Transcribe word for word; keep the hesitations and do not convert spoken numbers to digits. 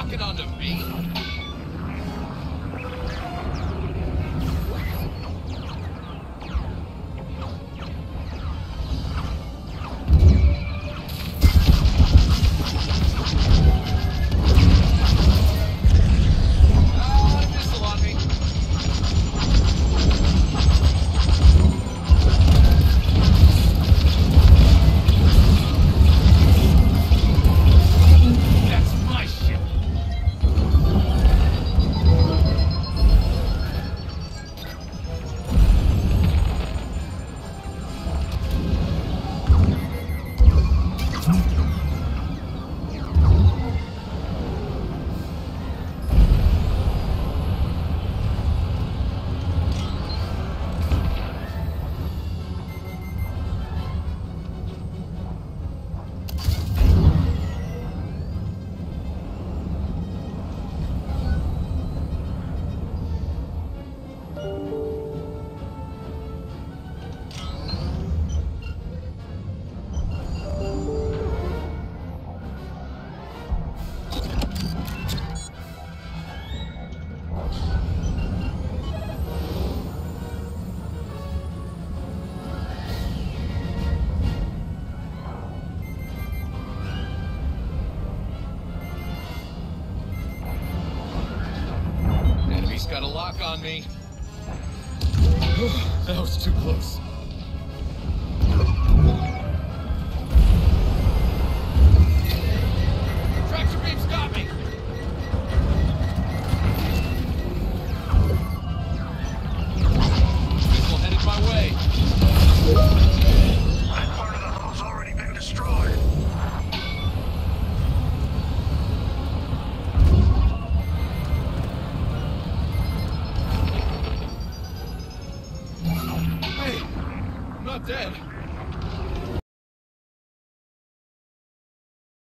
locking onto me? Got a lock on me. That was too close. Tractor beam's got me. Missile headed my way. That part of the hull's already been destroyed. Not dead.